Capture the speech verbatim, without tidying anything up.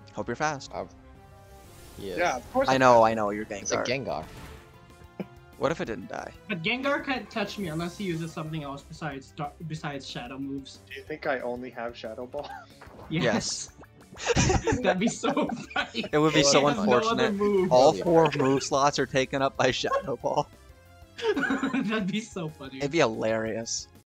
Hope you're fast. Uh, yeah. Yeah, of course. I know, I know, you're It's a Gengar. Gengar. What if it didn't die? But Gengar can't touch me unless he uses something else besides dar- besides shadow moves. Do you think I only have Shadow Ball? Yes. That'd be so funny. It would be so He has no other unfortunate. move. All Yeah. four move slots are taken up by Shadow Ball. That'd be so funny. It'd be hilarious.